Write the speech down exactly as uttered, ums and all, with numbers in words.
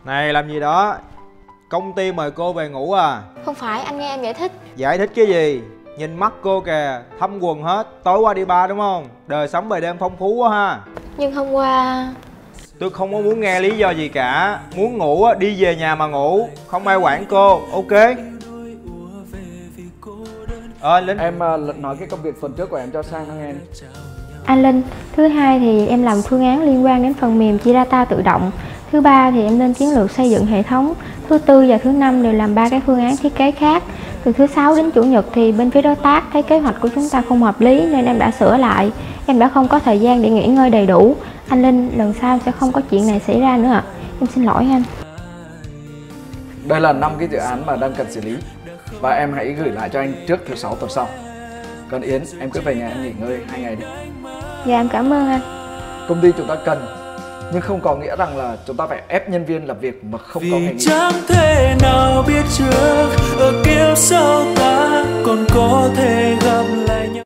Này làm gì đó? Công ty mời cô về ngủ à? Không phải, anh nghe em giải thích. Giải thích cái gì? Nhìn mắt cô kìa, thâm quần hết. Tối qua đi bar đúng không? Đời sống về đêm phong phú quá ha. Nhưng hôm qua... Tôi không có muốn nghe lý do gì cả. Muốn ngủ á, đi về nhà mà ngủ. Không ai quản cô, ok? Ờ, Linh. Em uh, nói cái công việc phần trước của em cho Sang nó nghe đi. Anh Linh, thứ hai thì em làm phương án liên quan đến phần mềm chia data tự động. Thứ ba thì em lên chiến lược xây dựng hệ thống. Thứ tư và thứ năm đều làm ba cái phương án thiết kế khác. Từ thứ sáu đến chủ nhật thì bên phía đối tác thấy kế hoạch của chúng ta không hợp lý nên em đã sửa lại. Em đã không có thời gian để nghỉ ngơi đầy đủ. Anh Linh, lần sau sẽ không có chuyện này xảy ra nữa ạ. Em xin lỗi anh. Đây là năm cái dự án mà đang cần xử lý. Và em hãy gửi lại cho anh trước thứ sáu tuần sau. Còn Yến, em cứ về nhà em nghỉ ngơi hai ngày đi. Dạ em cảm ơn anh. Công ty chúng ta cần, nhưng không có nghĩa rằng là chúng ta phải ép nhân viên làm việc mà không có ngày nghỉ. Vì chẳng thể nào biết trước ở kiếp sau